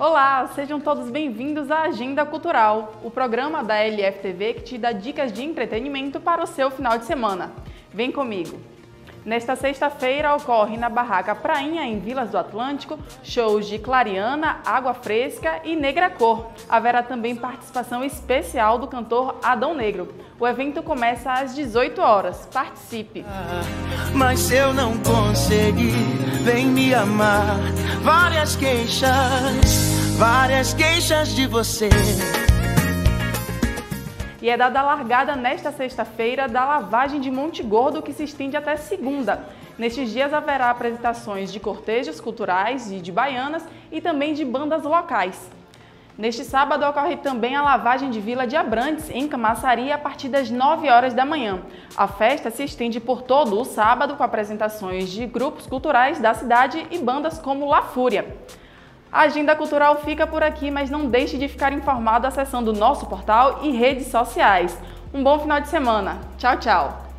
Olá, sejam todos bem-vindos à Agenda Cultural, o programa da LFTV que te dá dicas de entretenimento para o seu final de semana. Vem comigo! Nesta sexta-feira ocorre na Barraca Prainha, em Vilas do Atlântico, shows de Clariana, Água Fresca e Negra Cor. Haverá também participação especial do cantor Adão Negro. O evento começa às 18 horas. Participe! Mas se eu não conseguir, vem me amar. Várias queixas de você. E é dada a largada nesta sexta-feira da lavagem de Monte Gordo, que se estende até segunda. Nestes dias haverá apresentações de cortejos culturais e de baianas e também de bandas locais. Neste sábado ocorre também a lavagem de Vila de Abrantes, em Camaçari, a partir das 9 horas da manhã. A festa se estende por todo o sábado com apresentações de grupos culturais da cidade e bandas como La Fúria. A Agenda Cultural fica por aqui, mas não deixe de ficar informado acessando o nosso portal e redes sociais. Um bom final de semana. Tchau, tchau!